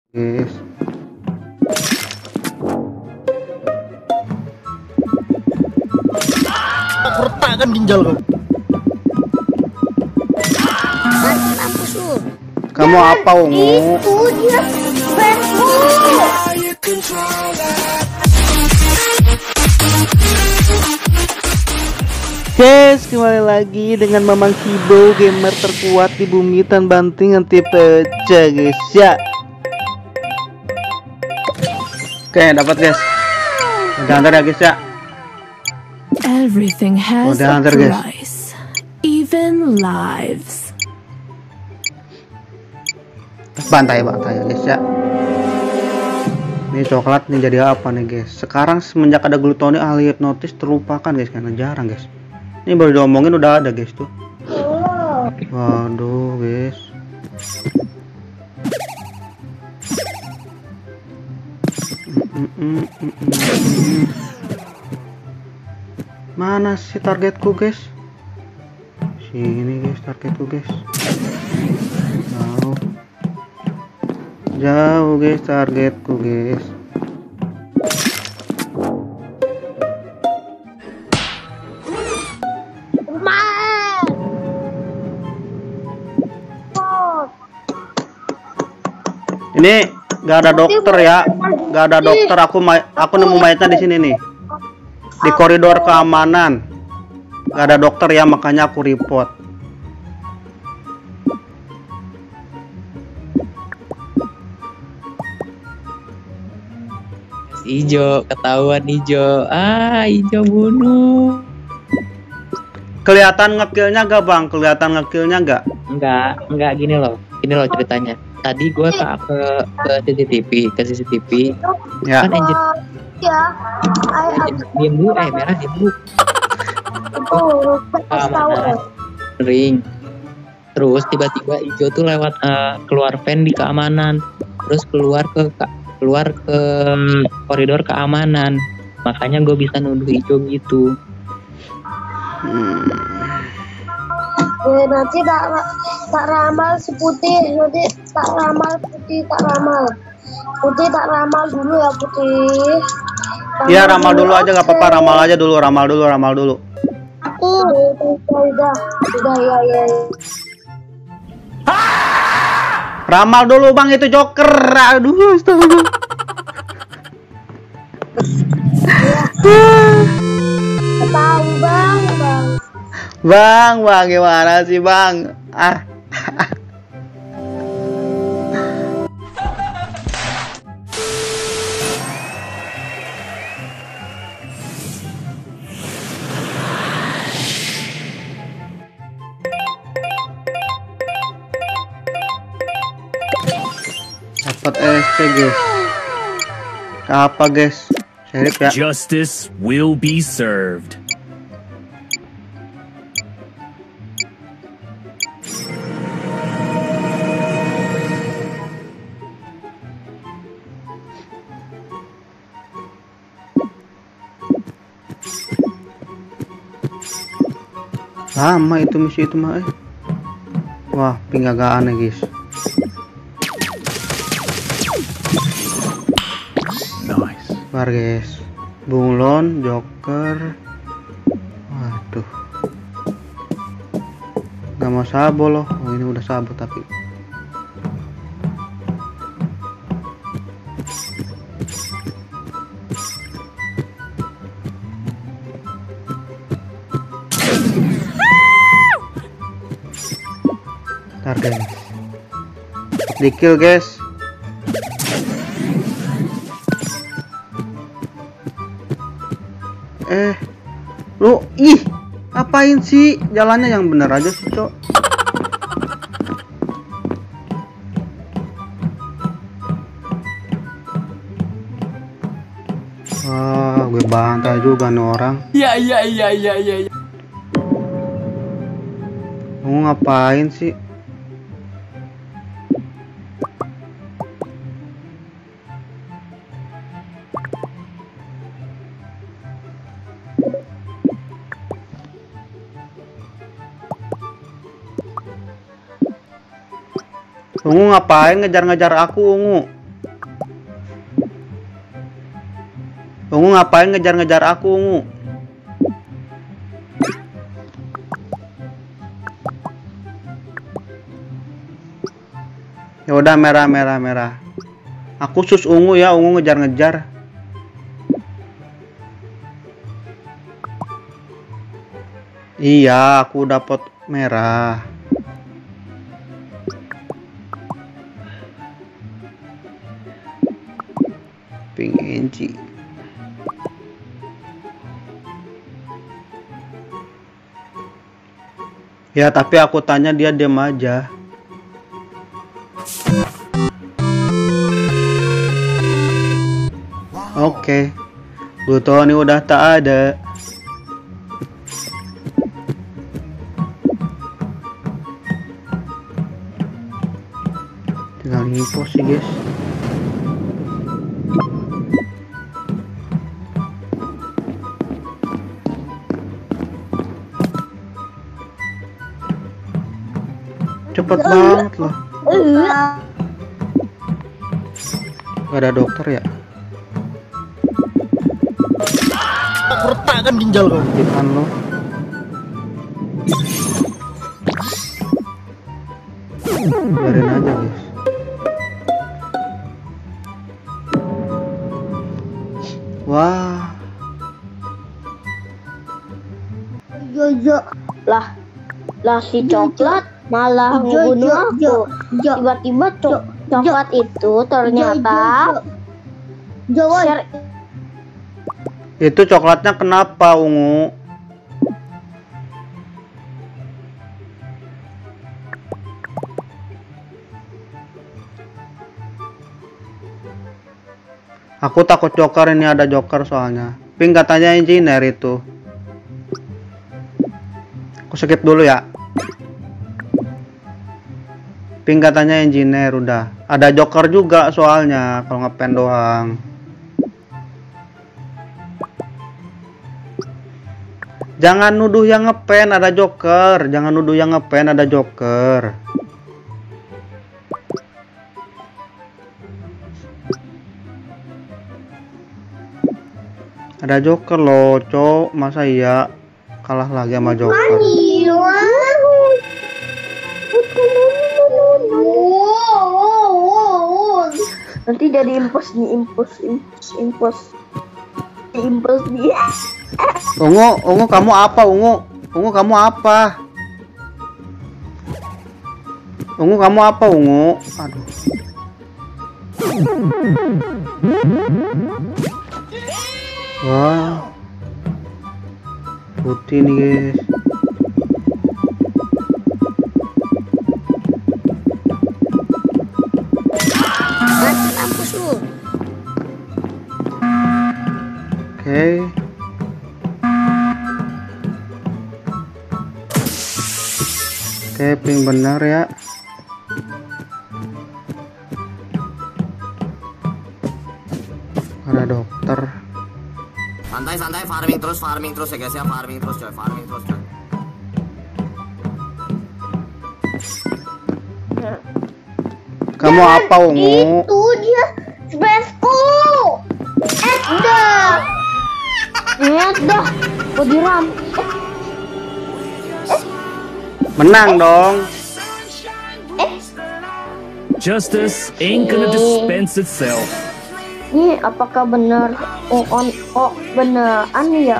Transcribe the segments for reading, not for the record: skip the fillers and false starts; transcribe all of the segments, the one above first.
guys. Aku retakkan ginjal kau. Apa sur? Kamu apa, Ungu? Itu dia Facebook. Guys, kembali lagi dengan Mamang Kibo, gamer terkuat di bumi tan banting anti pecah guys ya. Oke, dapat guys. Udah antar ya guys ya. Everything has Udah a antar, guys. price, even lives. Bantai ya guys ya. Ini coklat nih jadi apa nih guys? Sekarang semenjak ada glutoni ahli hipnotis terlupakan guys, karena jarang guys. Ini baru diomongin udah ada guys tuh. Waduh guys. Mana sih targetku guys? Sini guys targetku guys. Jauh guys targetku guys. Ini gak ada dokter ya, gak ada dokter. Aku nemu mayatnya di sini nih, di koridor keamanan. Gak ada dokter ya, makanya aku report. Ijo, ketahuan Ijo. Ijo bunuh. Kelihatan ngekillnya gak bang? Kelihatan ngekillnya gak? Enggak gini loh ceritanya. Tadi gua ke CCTV. Ya. Kan engine Ya, diem dulu, merah diem dulu. Keamanan ring. Terus tiba-tiba Ijo tuh lewat keluar vent di keamanan. Terus keluar ke koridor keamanan. Makanya gue bisa nuduh Ijo gitu. nanti tak ramal si putih, nanti tak ramal putih, tak ramal dulu ya putih. Iya ramal dulu aja gak apa-apa, ramal dulu. Udah ya. Ramal dulu bang, itu Joker. Aduh astaga. Tahu bang. Bang gimana sih bang? Dapat SC guys. Apa guys? Serip ya. Justice will be served. Lama itu misi itu mah. Wah, pinggagaan nih guys. Nice. Bar guys. Bunglon, Joker. Waduh. Gak mau sabo loh. Oh ini udah sabo tapi. Ntar guys. Di kill guys. Lu ngapain sih? Jalannya yang bener aja sih, Cok. Wah, gue bantai juga nih orang. Ya. Mau ngapain sih? Ungu ngapain ngejar-ngejar aku, Ungu? Ungu ngapain ngejar-ngejar aku, Ungu? Ya udah, merah. Aku sus Ungu ya, Ungu ngejar-ngejar. Iya, aku dapat merah. Pink Enci. Ya, tapi aku tanya dia diam aja. Oke. Plutoni udah tak ada. Tinggal info sih, guys. Cepet banget loh. Gak ada dokter ya? Aku retakkan ginjal kau. Gimana lo? Biarin aja, guys. Wah. Jojo lah si coklat malah ngebunuh aku. Tiba-tiba coklat itu ternyata Itu coklatnya kenapa, Ungu? Aku takut joker, ini ada joker soalnya. Pink katanya engineer itu. Aku skip dulu ya. Pink katanya engineer udah. Ada joker juga soalnya kalau ngepen doang. Jangan nuduh yang ngepen ada joker. Jangan nuduh yang ngepen ada joker. Ada joker loh, Cok. Masa iya kalah lagi sama joker? Nanti jadi impos dia. Ungu kamu apa, Ungu? Ungu kamu apa? Ungu kamu apa, Ungu? Aduh. Wah. Putih nih, guys. Oke. Oke, pink benar ya. Ada dokter. Santai farming terus ya guys ya, farming terus coy. Kamu apa, Ungu? Itu dia spaceku. Dah. Kok diram? Menang dong. Justice ain't gonna dispense itself. Ini apakah benar beneran ya?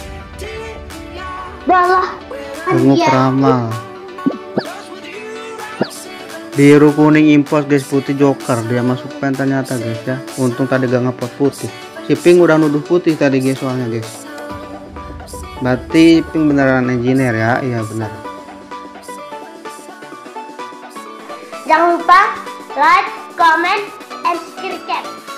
Dah lah. Ungu peramal. Biru kuning impos guys, putih joker. Dia masuk pen ternyata guys ya. Untung tadi gak ngepost putih. Si pink udah nuduh putih tadi guys soalnya guys. Berarti pink beneran engineer ya. Iya benar. Jangan lupa like, comment, and subscribe.